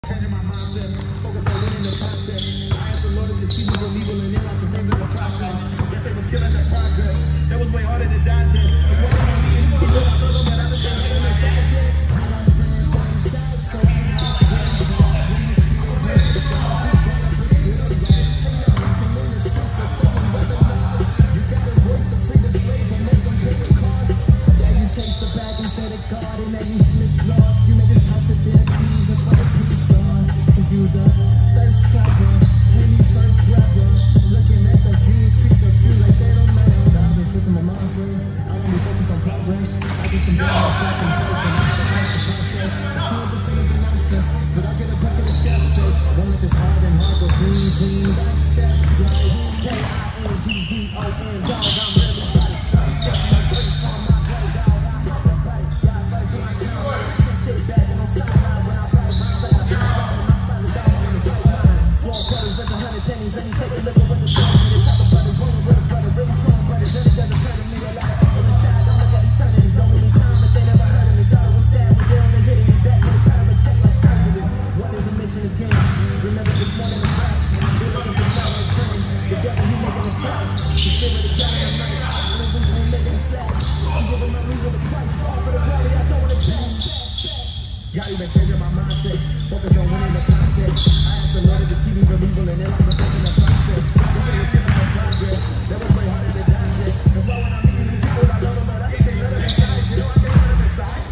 Changing my mindset, focus on winning the contest. I asked the Lord to just keep me from evil and then lost some things in the process. Yes, they was killing the progress. That was way harder to digest. It's more than me and you can do. I love them, but I just can't let them inside yet. I got friends that ain't died, so I ain't not ready for it. When you see the red stars, you gotta pursue the gas. Ain't no mention in the streets, but someone weaponized. You gotta voice the free the slave and make them pay the cost. Yeah, you chase the bag instead of God, and now you slip lost. You made this house a dead thieves, that's why the peace gone. Cause you was a thirst trapper, pay me first rapper. Looking at the views, treat the few like they don't matter. I've been switching my mindset, I only focus on progress. I get some down myself and face, and I gotta trust the process. I feel the same than I'm stressed, but I get a bucket of skepsis. Won't let this hard and hard go clean, back steps like K-I-N-G-D-O-N, dog, I'm really about it. Step my face on my way, dog, I'm about to bite it. Got first in my town, I can't sit back and don't sign out when I write my like I do. Pennies, and he take a look at what the show is. The type of brothers, rolling with a brother, really showing brothers. Really doesn't hurt me a lot. On the side, don't look at eternity. Don't give me time if they never heard of me. Thought it was sad when they only hitting me back with a kind of a check like surgery. What is a mission again? Remember this morning the back. They're looking for sound like train. The devil, he making a trust. The spirit of God in the night. The reason he making a slack. I'm giving my reason to Christ. All for the glory, I don't want to check. God, you been changing my mindset. Focus on winning the contest. I asked the Lord to just keep me from evil and then I'm in the process. This ain't a killing the progress. That was way harder to digest. That's why when I'm meeting new people, I love them, but I just can't let them inside. You know, I can't let them inside.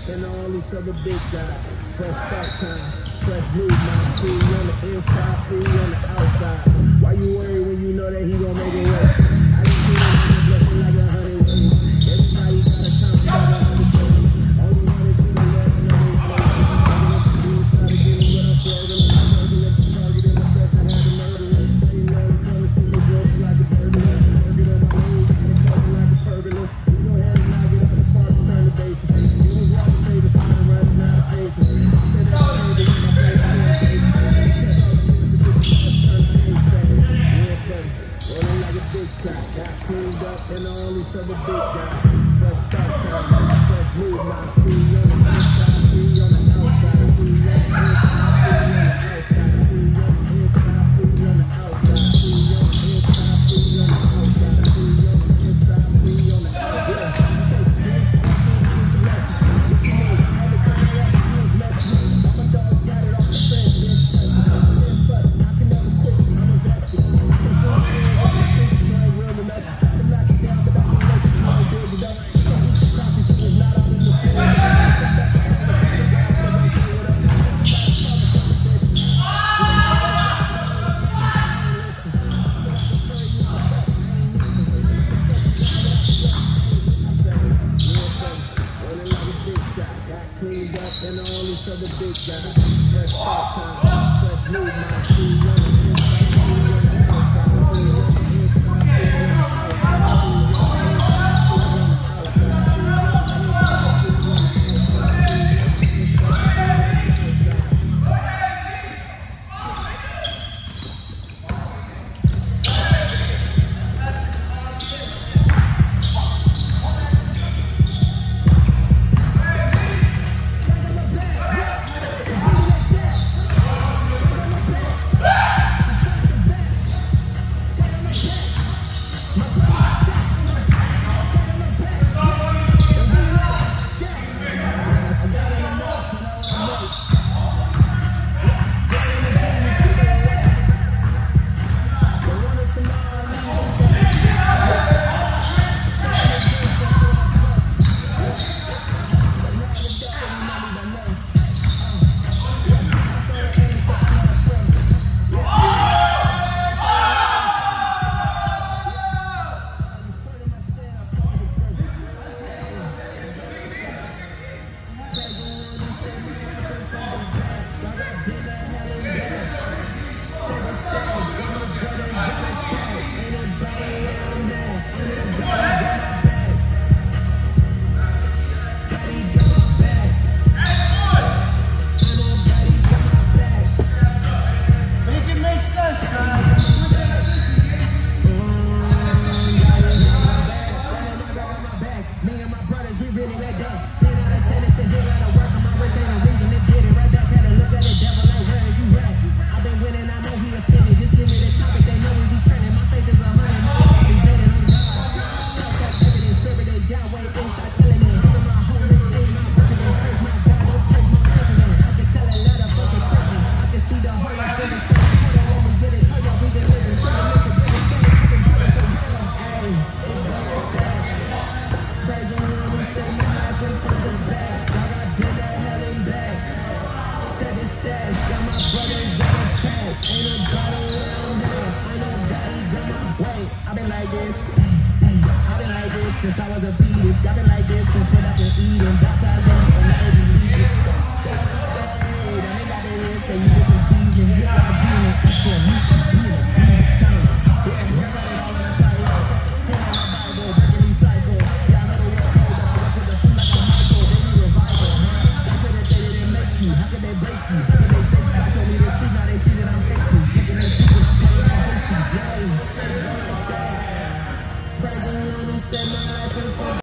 and all these other big guys. Fresh start time, fresh move, man. Free on the inside, free on the outside. Why you worry when you know that he gon' make it work? I just see him blessing like 100 ways. Everybody got a time, got 100 days. All we wanna do is love and always play. Try to get him what I'm struggling. Target in the best, I had to murder him. Say love, come and see me broke like a burglar. Target on my knees, got a couple like a pergola. We gon' have him knock it out the park and turn the bases. You was walking papers, I'm running out of patience. Got cleaned up and all these other big guys. Fresh start time, fresh move, my free on the inside, free on the outside, free on the inside, free on the outside, free on the inside, free on the outside, free on the inside, free on the inside, free on the outside, free on the cleaned up and all these other big guys. Fresh start time, fresh move, my free on the inside, free on the outside, free on the inside, free on the I've been like this since I was a fetus. Got been like this since when I've been eating.